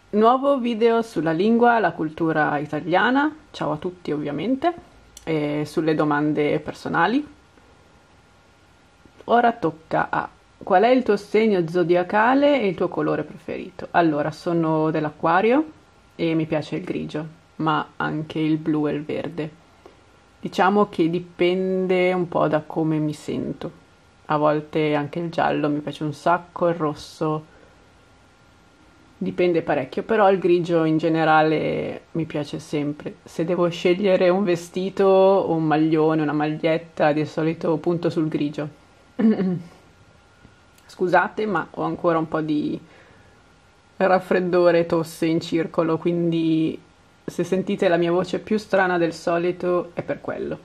Nuovo video sulla lingua, la cultura italiana, ciao a tutti ovviamente, e sulle domande personali. Ora tocca a qual è il tuo segno zodiacale e il tuo colore preferito? Allora, sono dell'Acquario e mi piace il grigio, ma anche il blu e il verde. Diciamo che dipende un po' da come mi sento. A volte anche il giallo mi piace un sacco, il rosso dipende parecchio, però il grigio in generale mi piace sempre. Se devo scegliere un vestito, un maglione, una maglietta, di solito punto sul grigio. Scusate, ma ho ancora un po' di raffreddore e tosse in circolo, quindi se sentite la mia voce più strana del solito è per quello.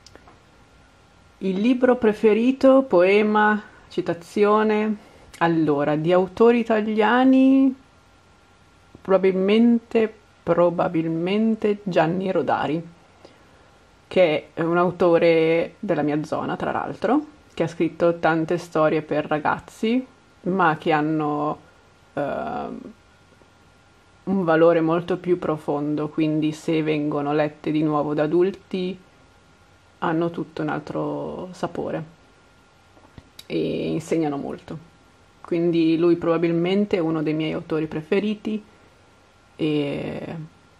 Il libro preferito, poema, citazione? Allora, di autori italiani probabilmente Gianni Rodari, che è un autore della mia zona, tra l'altro, che ha scritto tante storie per ragazzi, ma che hanno un valore molto più profondo, quindi se vengono lette di nuovo da adulti hanno tutto un altro sapore e insegnano molto. Quindi lui probabilmente è uno dei miei autori preferiti e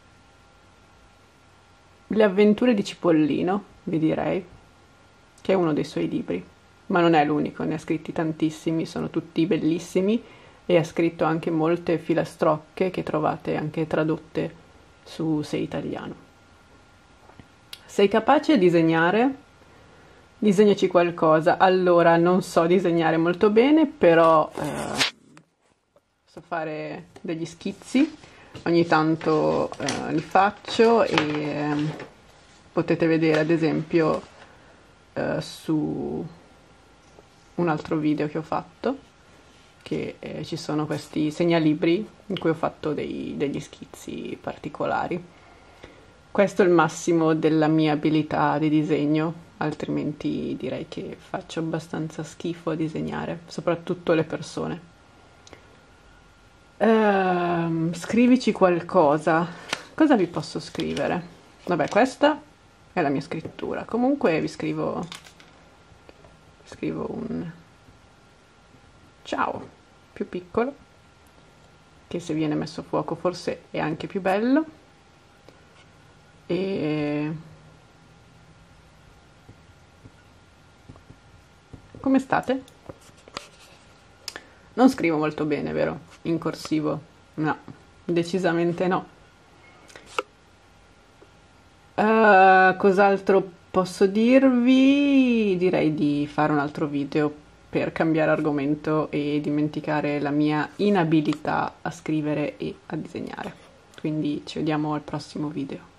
Le avventure di Cipollino, vi direi, che è uno dei suoi libri, ma non è l'unico, ne ha scritti tantissimi, sono tutti bellissimi e ha scritto anche molte filastrocche che trovate anche tradotte su Sei Italiano. Sei capace a disegnare? Disegnaci qualcosa. Allora, non so disegnare molto bene, però so fare degli schizzi, ogni tanto li faccio e potete vedere ad esempio su un altro video che ho fatto che ci sono questi segnalibri in cui ho fatto degli schizzi particolari. Questo è il massimo della mia abilità di disegno, altrimenti direi che faccio abbastanza schifo a disegnare, soprattutto le persone. Scrivici qualcosa. Cosa vi posso scrivere? Vabbè, questa è la mia scrittura. Comunque scrivo un ciao più piccolo, che se viene messo a fuoco forse è anche più bello. E come state? Non scrivo molto bene, vero? In corsivo? No, decisamente no. Cos'altro posso dirvi? Direi di fare un altro video per cambiare argomento e dimenticare la mia inabilità a scrivere e a disegnare. Quindi ci vediamo al prossimo video.